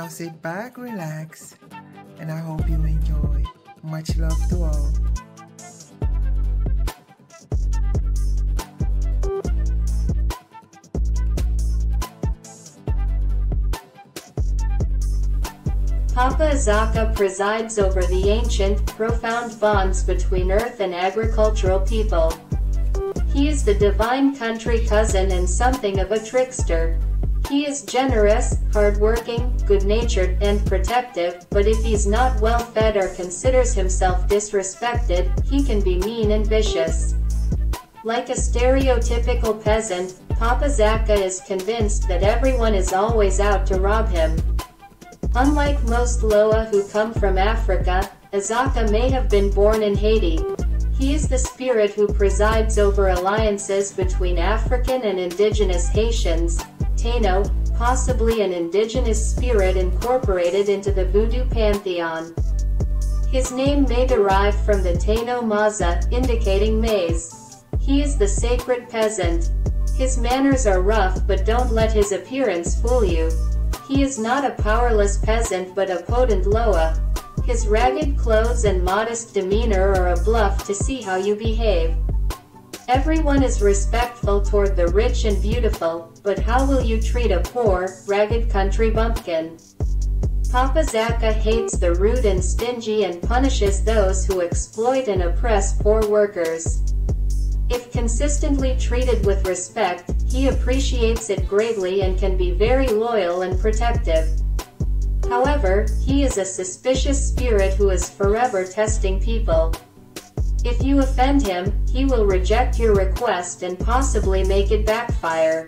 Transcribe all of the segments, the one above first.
Now sit back, relax, and I hope you enjoy. Much love to all. Papa Azaka presides over the ancient, profound bonds between earth and agricultural people. He is the divine country cousin and something of a trickster. He is generous, hardworking, good-natured, and protective, but if he's not well-fed or considers himself disrespected, he can be mean and vicious. Like a stereotypical peasant, Papa Azaka is convinced that everyone is always out to rob him. Unlike most Loa who come from Africa, Azaka may have been born in Haiti. He is the spirit who presides over alliances between African and indigenous Haitians, Taino, possibly an indigenous spirit incorporated into the Voodoo pantheon. His name may derive from the Taino Maza, indicating maize. He is the sacred peasant. His manners are rough, but don't let his appearance fool you. He is not a powerless peasant but a potent Loa. His ragged clothes and modest demeanor are a bluff to see how you behave. Everyone is respectful toward the rich and beautiful, but how will you treat a poor, ragged country bumpkin? Papa Azaka hates the rude and stingy and punishes those who exploit and oppress poor workers. If consistently treated with respect, he appreciates it greatly and can be very loyal and protective. However, he is a suspicious spirit who is forever testing people. If you offend him, he will reject your request and possibly make it backfire.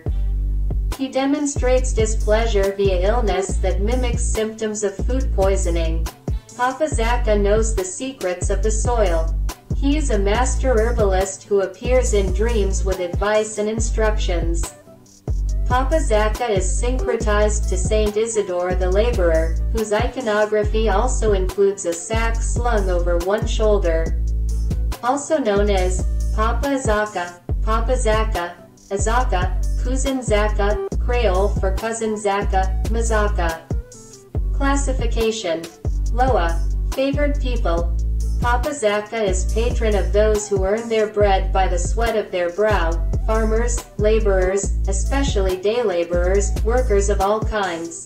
He demonstrates displeasure via illness that mimics symptoms of food poisoning. Papa Azaka knows the secrets of the soil. He is a master herbalist who appears in dreams with advice and instructions. Papa Azaka is syncretized to Saint Isidore the Laborer, whose iconography also includes a sack slung over one shoulder. Also known as Papa Azaka, Papa Zaka, Azaka, Cousin Zaka, Creole for Cousin Zaka, Mazaka. Classification: Loa, favored people. Papa Azaka is patron of those who earn their bread by the sweat of their brow, farmers, laborers, especially day laborers, workers of all kinds.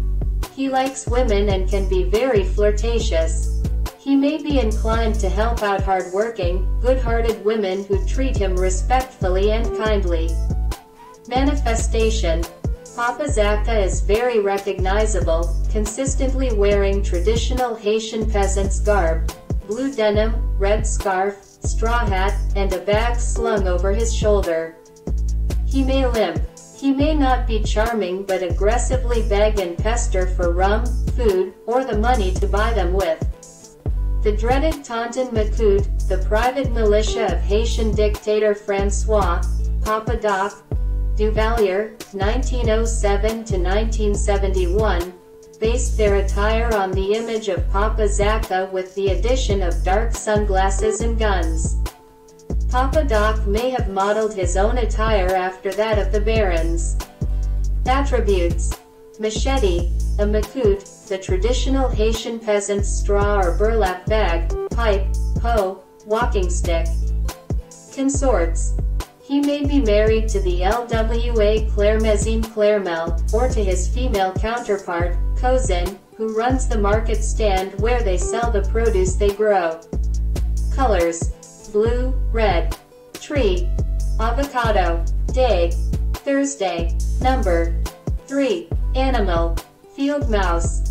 He likes women and can be very flirtatious. He may be inclined to help out hardworking, good-hearted women who treat him respectfully and kindly. Manifestation: Papa Azaka is very recognizable, consistently wearing traditional Haitian peasant's garb. Blue denim, red scarf, straw hat, and a bag slung over his shoulder. He may limp. He may not be charming but aggressively beg and pester for rum, food, or the money to buy them with. The dreaded Tonton Macoute, the private militia of Haitian dictator François, Papa Doc Duvalier, 1907 to 1971, based their attire on the image of Papa Azaka with the addition of dark sunglasses and guns. Papa Doc may have modeled his own attire after that of the barons. Attributes: machete, a macoute, the traditional Haitian peasant's straw or burlap bag, pipe, hoe, walking stick. Consorts: he may be married to the LWA Clairmezine Clairmel, or to his female counterpart, Cousin, who runs the market stand where they sell the produce they grow. Colors: blue, red. Tree: avocado. Day: Thursday. Number: 3. Animal: field mouse.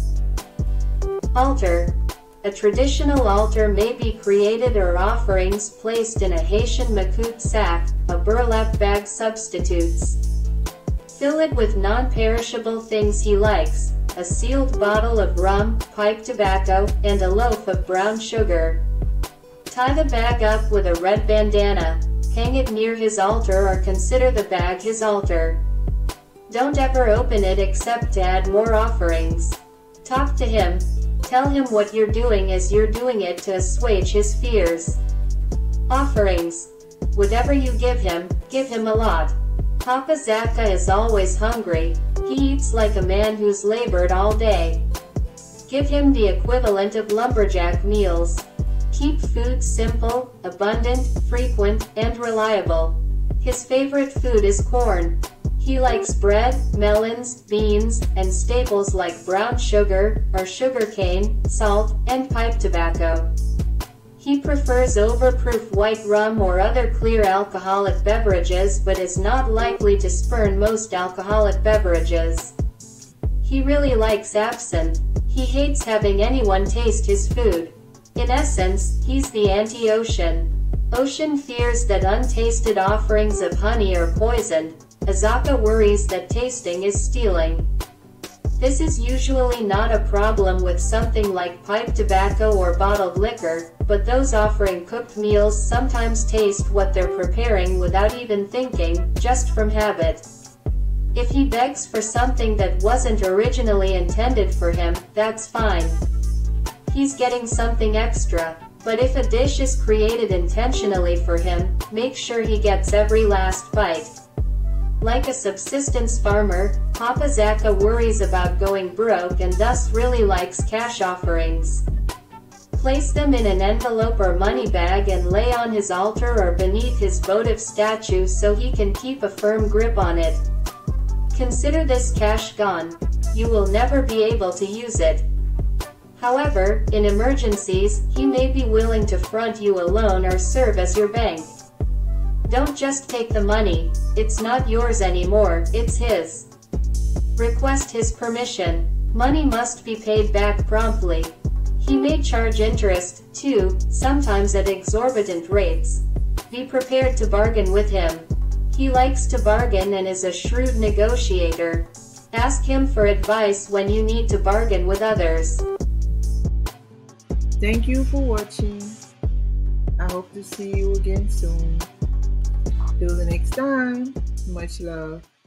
Altar: a traditional altar may be created or offerings placed in a Haitian macoute sack, a burlap bag substitutes. Fill it with non-perishable things he likes: a sealed bottle of rum, pipe tobacco, and a loaf of brown sugar. Tie the bag up with a red bandana, hang it near his altar or consider the bag his altar. Don't ever open it except to add more offerings. Talk to him. Tell him what you're doing as you're doing it to assuage his fears. Offerings: whatever you give him a lot. Papa Azaka is always hungry. He eats like a man who's labored all day. Give him the equivalent of lumberjack meals. Keep food simple, abundant, frequent, and reliable. His favorite food is corn. He likes bread, melons, beans, and staples like brown sugar, or sugar cane, salt, and pipe tobacco. He prefers overproof white rum or other clear alcoholic beverages but is not likely to spurn most alcoholic beverages. He really likes absinthe. He hates having anyone taste his food. In essence, he's the anti-Ocean. Ocean fears that untasted offerings of honey are poisoned. Azaka worries that tasting is stealing. This is usually not a problem with something like pipe tobacco or bottled liquor, but those offering cooked meals sometimes taste what they're preparing without even thinking, just from habit. If he begs for something that wasn't originally intended for him, that's fine. He's getting something extra. But if a dish is created intentionally for him, make sure he gets every last bite. Like a subsistence farmer, Papa Zaka worries about going broke and thus really likes cash offerings. Place them in an envelope or money bag and lay on his altar or beneath his votive statue so he can keep a firm grip on it. Consider this cash gone. You will never be able to use it. However, in emergencies, he may be willing to front you a loan or serve as your bank. Don't just take the money. It's not yours anymore, it's his. Request his permission. Money must be paid back promptly. He may charge interest, too, sometimes at exorbitant rates. Be prepared to bargain with him. He likes to bargain and is a shrewd negotiator. Ask him for advice when you need to bargain with others. Thank you for watching. I hope to see you again soon. Till the next time, much love.